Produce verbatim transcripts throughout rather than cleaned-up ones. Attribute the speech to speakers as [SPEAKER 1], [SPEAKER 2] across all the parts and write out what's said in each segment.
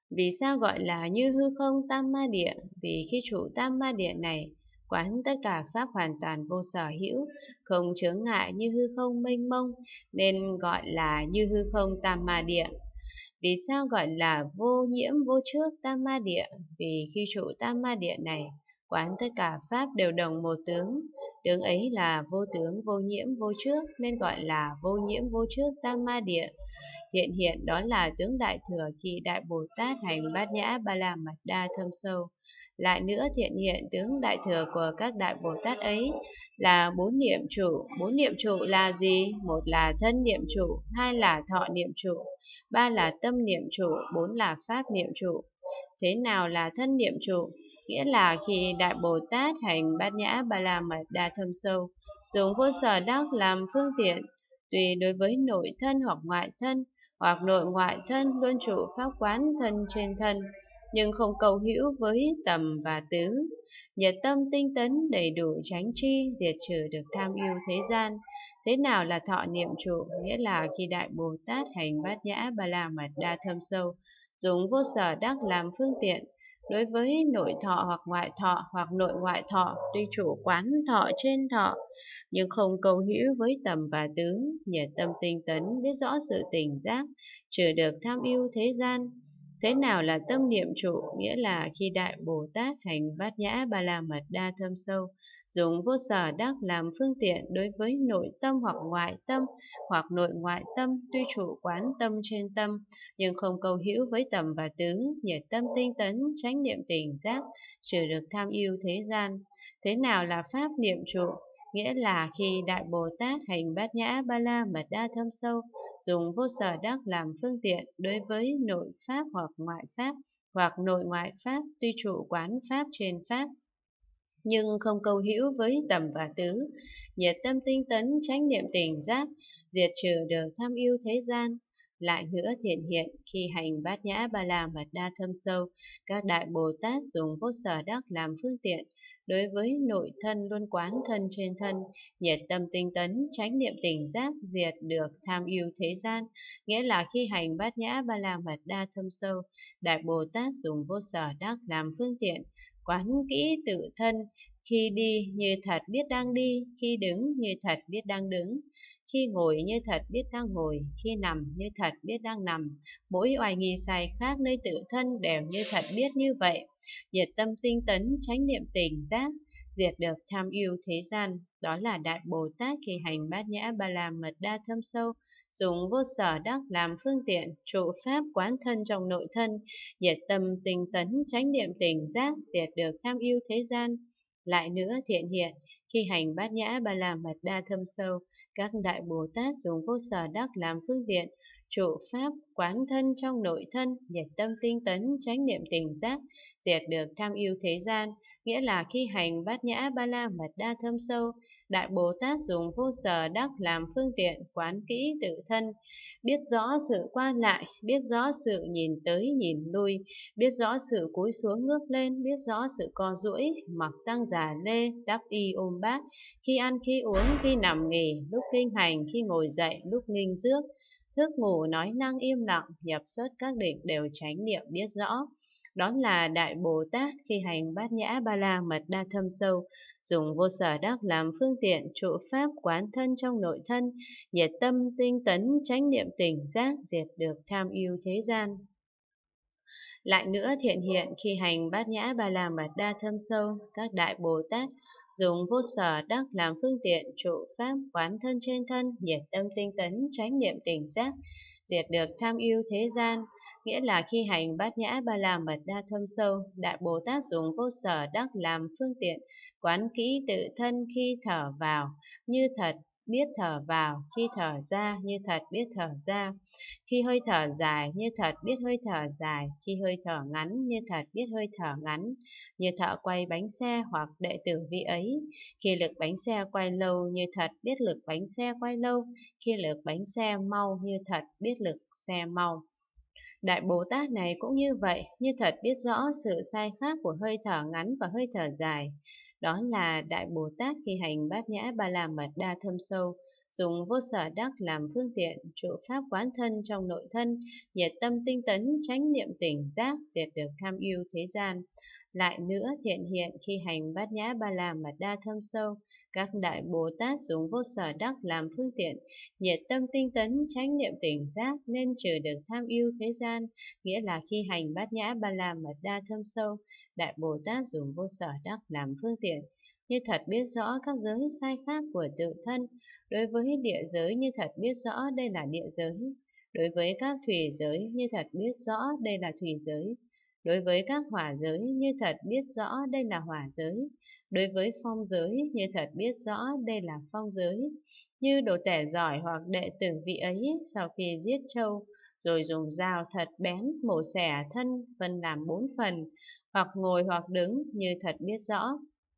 [SPEAKER 1] Vì sao gọi là như hư không tam ma địa? Vì khi trụ tam ma địa này, quán tất cả pháp hoàn toàn vô sở hữu, không chướng ngại như hư không mênh mông, nên gọi là như hư không tam ma địa. Vì sao gọi là vô nhiễm vô trước tam ma địa? Vì khi trụ tam ma địa này, quán tất cả pháp đều đồng một tướng, tướng ấy là vô tướng vô nhiễm vô trước, nên gọi là vô nhiễm vô trước tam ma địa. Hiện hiện đó là tướng đại thừa khi Đại Bồ Tát hành bát nhã ba la mật đa thâm sâu. Lại nữa thiện hiện tướng đại thừa của các Đại Bồ Tát ấy là bốn niệm trụ. Bốn niệm trụ là gì? Một là thân niệm trụ, hai là thọ niệm trụ, ba là tâm niệm trụ, bốn là pháp niệm trụ. Thế nào là thân niệm trụ? Nghĩa là khi Đại Bồ Tát hành bát nhã ba la mật đa thâm sâu, dùng vô sở đắc làm phương tiện, tùy đối với nội thân hoặc ngoại thân, hoặc nội ngoại thân luôn trụ pháp quán thân trên thân, nhưng không cầu hữu với tầm và tứ. Nhiệt tâm tinh tấn đầy đủ chánh tri, diệt trừ được tham ưu thế gian. Thế nào là thọ niệm trụ? Nghĩa là khi Đại Bồ Tát hành bát nhã ba la mật đa thâm sâu, dùng vô sở đắc làm phương tiện, đối với nội thọ hoặc ngoại thọ hoặc nội ngoại thọ, tuy chủ quán thọ trên thọ, nhưng không cầu hữu với tầm và tứ, nhiệt tâm tinh tấn, biết rõ sự tỉnh giác, trừ được tham ưu thế gian. Thế nào là tâm niệm trụ? Nghĩa là khi Đại Bồ Tát hành bát nhã ba la mật đa thâm sâu, dùng vô sở đắc làm phương tiện đối với nội tâm hoặc ngoại tâm, hoặc nội ngoại tâm, tuy trụ quán tâm trên tâm, nhưng không cầu hữu với tầm và tứ, nhiệt tâm tinh tấn, chánh niệm tỉnh giác, trừ được tham ưu thế gian. Thế nào là pháp niệm trụ? Nghĩa là khi Đại Bồ Tát hành bát nhã ba la mật đa thâm sâu, dùng vô sở đắc làm phương tiện đối với nội pháp hoặc ngoại pháp, hoặc nội ngoại pháp, tuy trụ quán pháp trên pháp, nhưng không cầu hữu với tầm và tứ, nhiệt tâm tinh tấn, chánh niệm tỉnh giác, diệt trừ được tham ưu thế gian. Lại nữa thiện hiện khi hành bát nhã ba la mật đa thâm sâu, các Đại Bồ Tát dùng vô sở đắc làm phương tiện đối với nội thân luôn quán thân trên thân, nhiệt tâm tinh tấn, chánh niệm tỉnh giác, diệt được tham ưu thế gian. Nghĩa là khi hành bát nhã ba la mật đa thâm sâu, Đại Bồ Tát dùng vô sở đắc làm phương tiện, quán kỹ tự thân, khi đi như thật biết đang đi, khi đứng như thật biết đang đứng, khi ngồi như thật biết đang ngồi, khi nằm như thật biết đang nằm. Mỗi oai nghi sai khác nơi tự thân đều như thật biết như vậy. Nhiệt tâm tinh tấn, chánh niệm tỉnh giác, diệt được tham ưu thế gian. Đó là Đại Bồ Tát khi hành bát nhã ba la mật đa thâm sâu, dùng vô sở đắc làm phương tiện, trụ pháp quán thân trong nội thân, nhiệt tâm tinh tấn, chánh niệm tỉnh giác, diệt được tham ưu thế gian. Lại nữa thiện hiện khi hành bát nhã ba la mật đa thâm sâu, các Đại Bồ Tát dùng vô sở đắc làm phương tiện, trụ pháp quán thân trong nội thân, nhiệt tâm tinh tấn, chánh niệm tỉnh giác, diệt được tham ưu thế gian. Nghĩa là khi hành bát nhã ba la mật đa thâm sâu, Đại Bồ Tát dùng vô sở đắc làm phương tiện, quán kỹ tự thân, biết rõ sự qua lại, biết rõ sự nhìn tới nhìn lui, biết rõ sự cúi xuống ngước lên, biết rõ sự co duỗi, mặc tăng già lê, đắp y ôm bát, khi ăn khi uống, khi nằm nghỉ, lúc kinh hành, khi ngồi dậy, lúc nghinh rước, thức ngủ nói năng im lặng, nhập xuất các định đều chánh niệm biết rõ. Đó là Đại Bồ Tát khi hành bát nhã ba la mật đa thâm sâu, dùng vô sở đắc làm phương tiện, trụ pháp quán thân trong nội thân, nhiệt tâm tinh tấn, chánh niệm tỉnh giác, diệt được tham ưu thế gian. Lại nữa thiện hiện khi hành bát nhã ba la mật đa thâm sâu, các Đại Bồ Tát dùng vô sở đắc làm phương tiện, trụ pháp quán thân trên thân, nhiệt tâm tinh tấn, chánh niệm tỉnh giác, diệt được tham ưu thế gian. Nghĩa là khi hành bát nhã ba la mật đa thâm sâu, Đại Bồ Tát dùng vô sở đắc làm phương tiện, quán kỹ tự thân, khi thở vào như thật biết thở vào, khi thở ra như thật biết thở ra, khi hơi thở dài như thật biết hơi thở dài, khi hơi thở ngắn như thật biết hơi thở ngắn, như thợ quay bánh xe hoặc đệ tử vị ấy, khi lực bánh xe quay lâu như thật biết lực bánh xe quay lâu, khi lực bánh xe mau như thật biết lực xe mau. Đại Bồ Tát này cũng như vậy, như thật biết rõ sự sai khác của hơi thở ngắn và hơi thở dài. Đó là Đại Bồ Tát khi hành bát nhã ba la mật đa thâm sâu, dùng vô sở đắc làm phương tiện, trụ pháp quán thân trong nội thân, nhiệt tâm tinh tấn, chánh niệm tỉnh giác, diệt được tham ưu thế gian. Lại nữa thiện hiện khi hành bát nhã ba la mật đa thâm sâu, các Đại Bồ Tát dùng vô sở đắc làm phương tiện, nhiệt tâm tinh tấn, chánh niệm tỉnh giác nên trừ được tham ưu thế gian. Nghĩa là khi hành bát nhã ba la mật đa thâm sâu, Đại Bồ Tát dùng vô sở đắc làm phương tiện, như thật biết rõ các giới sai khác của tự thân. Đối với địa giới như thật biết rõ đây là địa giới. Đối với các thủy giới như thật biết rõ đây là thủy giới. Đối với các hỏa giới như thật biết rõ đây là hỏa giới. Đối với phong giới như thật biết rõ đây là phong giới. Như đồ tể giỏi hoặc đệ tử vị ấy sau khi giết trâu, rồi dùng dao thật bén mổ xẻ thân phân làm bốn phần, hoặc ngồi hoặc đứng như thật biết rõ.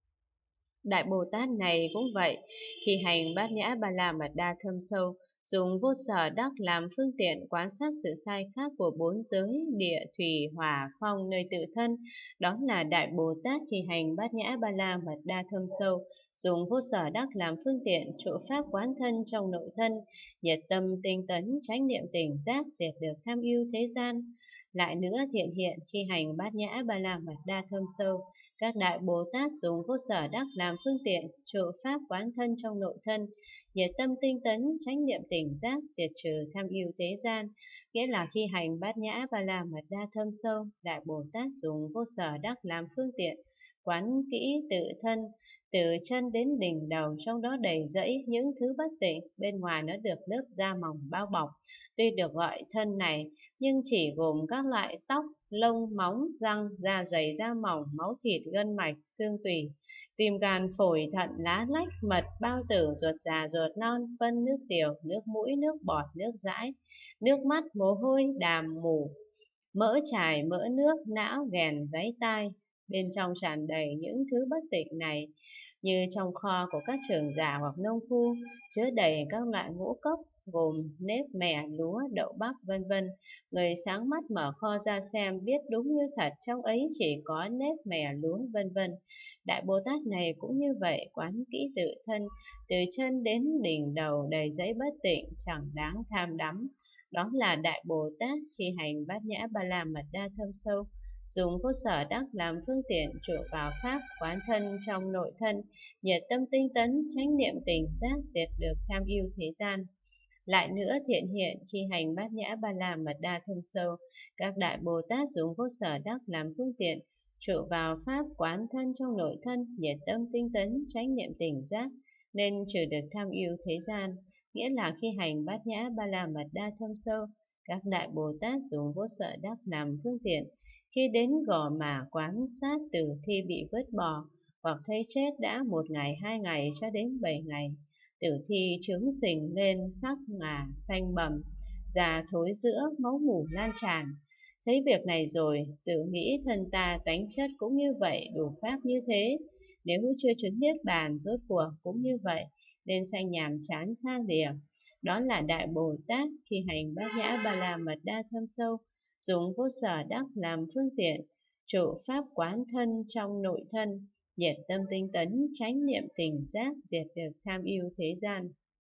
[SPEAKER 1] Đại Bồ Tát này cũng vậy, khi hành bát nhã ba la mật đa thâm sâu, dùng vô sở đắc làm phương tiện quan sát sự sai khác của bốn giới địa, thủy, hỏa, phong nơi tự thân. Đó là Đại Bồ Tát khi hành bát nhã ba la mật đa thâm sâu, dùng vô sở đắc làm phương tiện, trụ pháp quán thân trong nội thân, nhiệt tâm tinh tấn, chánh niệm tỉnh giác, diệt được tham ưu thế gian. Lại nữa thiện hiện khi hành bát nhã ba la mật đa thâm sâu, các Đại Bồ Tát dùng vô sở đắc làm phương tiện, trụ pháp quán thân trong nội thân, nhiệt tâm tinh tấn, chánh niệm tỉnh giác, diệt trừ tham ưu thế gian. Nghĩa là khi hành bát nhã ba la mật đa thâm sâu, Đại Bồ Tát dùng vô sở đắc làm phương tiện, quán kỹ tự thân, từ chân đến đỉnh đầu, trong đó đầy rẫy những thứ bất tịnh, bên ngoài nó được lớp da mỏng bao bọc. Tuy được gọi thân này, nhưng chỉ gồm các loại tóc, lông, móng, răng, da dày, da mỏng, máu thịt, gân mạch, xương tủy, tim gan, phổi, thận, lá lách, mật, bao tử, ruột già, ruột non, phân, nước tiểu, nước mũi, nước bọt, nước dãi, nước mắt, mồ hôi, đàm, mủ, mỡ chài, mỡ nước, não, ghèn, giấy tai. Bên trong tràn đầy những thứ bất tịnh này, như trong kho của các trưởng giả hoặc nông phu, chứa đầy các loại ngũ cốc, gồm nếp, mè, lúa, đậu bắp, vân vân. Người sáng mắt mở kho ra xem biết đúng như thật, trong ấy chỉ có nếp, mè, lúa, vân vân. Đại Bồ Tát này cũng như vậy, quán kỹ tự thân, từ chân đến đỉnh đầu đầy dẫy bất tịnh, chẳng đáng tham đắm. Đó là Đại Bồ Tát khi hành bát nhã ba la mật đa thâm sâu, dùng vô sở đắc làm phương tiện, trụ vào pháp quán thân trong nội thân, nhiệt tâm tinh tấn, chánh niệm tỉnh giác, diệt được tham ưu thế gian. Lại nữa thiện hiện khi hành bát nhã ba la mật đa thâm sâu, các Đại Bồ Tát dùng vô sở đắc làm phương tiện, trụ vào pháp quán thân trong nội thân, nhiệt tâm tinh tấn, chánh niệm tỉnh giác, nên trừ được tham ưu thế gian. Nghĩa là khi hành bát nhã ba la mật đa thâm sâu, các Đại Bồ Tát dùng vô sở đắc làm phương tiện, khi đến gò mả quán sát tử thi bị vứt bỏ, hoặc thấy chết đã một ngày, hai ngày cho đến bảy ngày, tử thi trướng sình lên, sắc ngà xanh bầm, già thối rữa, máu mủ lan tràn. Thấy việc này rồi, tự nghĩ thân ta tánh chất cũng như vậy, đủ pháp như thế. Nếu chưa chứng niết bàn, rốt cuộc cũng như vậy, nên sanh nhàm chán sang địa. Đó là Đại Bồ Tát khi hành bát nhã ba la mật đa thâm sâu, dùng vô sở đắc làm phương tiện, trụ pháp quán thân trong nội thân, nhiệt tâm tinh tấn, chánh niệm tỉnh giác, diệt được tham ưu thế gian.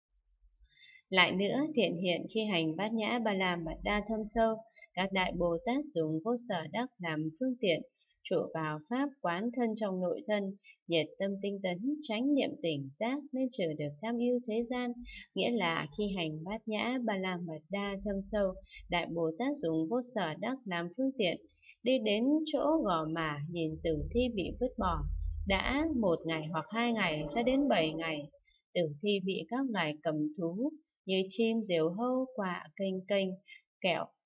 [SPEAKER 1] Lại nữa thiện hiện khi hành bát nhã ba la mật đa thâm sâu, các Đại Bồ Tát dùng vô sở đắc làm phương tiện, trụ vào pháp quán thân trong nội thân, nhiệt tâm tinh tấn, chánh niệm tỉnh giác, nên trừ được tham ưu thế gian. Nghĩa là khi hành bát nhã ba la mật đa thâm sâu, Đại Bồ Tát dùng vô sở đắc làm phương tiện, đi đến chỗ gò mả nhìn tử thi bị vứt bỏ, đã một ngày hoặc hai ngày cho đến bảy ngày, tử thi bị các loài cầm thú như chim, diều hâu, quạ, kênh kênh, kẹo,